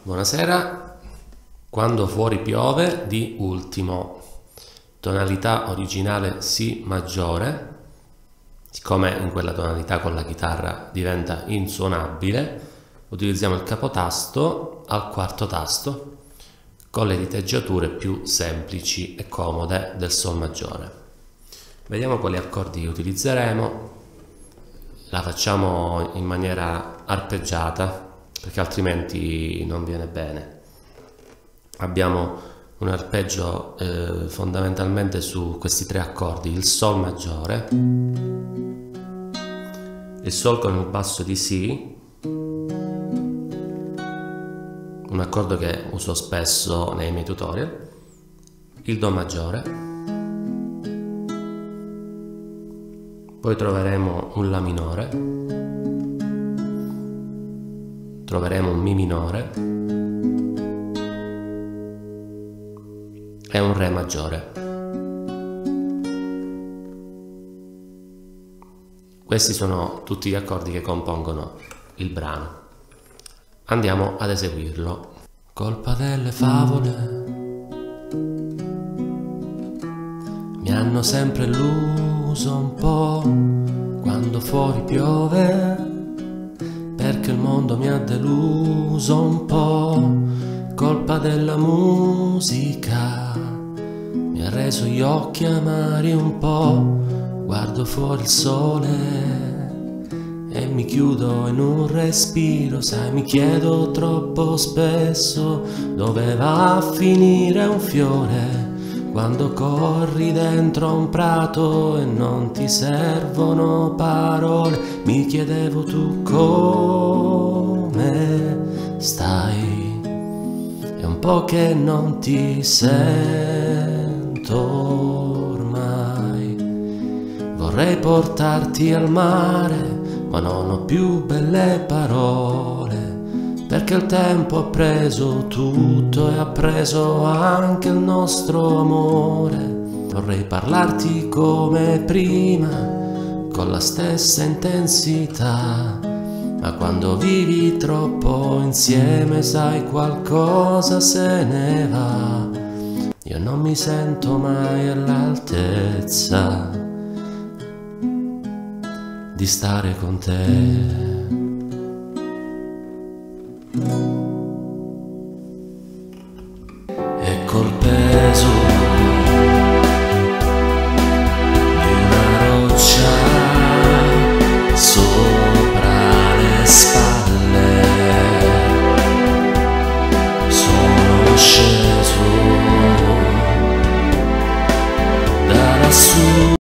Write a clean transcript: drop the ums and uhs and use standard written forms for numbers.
Buonasera. Quando fuori piove di ultimo, tonalità originale Si maggiore. Siccome in quella tonalità con la chitarra diventa insuonabile, utilizziamo il capotasto al quarto tasto con le diteggiature più semplici e comode del Sol maggiore. Vediamo quali accordi utilizzeremo. La facciamo in maniera arpeggiata perché altrimenti non viene bene. Abbiamo un arpeggio fondamentalmente su questi tre accordi: il Sol maggiore, il Sol con il basso di Si, un accordo che uso spesso nei miei tutorial, il Do maggiore, poi troveremo un La minore, troveremo un Mi minore e un Re maggiore. Questi sono tutti gli accordi che compongono il brano. Andiamo ad eseguirlo. Colpa delle favole, mi hanno sempre illuso un po' quando fuori piove, perché il mondo mi ha deluso un po'. Colpa della musica, mi ha reso gli occhi amari un po'. Guardo fuori il sole e mi chiudo in un respiro, sai, mi chiedo troppo spesso dove va a finire un fiore quando corri dentro un prato e non ti servono parole. Mi chiedevo tu come stai, è un po' che non ti sento ormai. Vorrei portarti al mare, ma non ho più belle parole, perché il tempo ha preso tutto e ha preso anche il nostro amore. Vorrei parlarti come prima, con la stessa intensità, ma quando vivi troppo insieme, sai, qualcosa se ne va. Io non mi sento mai all'altezza di stare con te. E col peso di una roccia sopra le spalle sono sceso da lassù.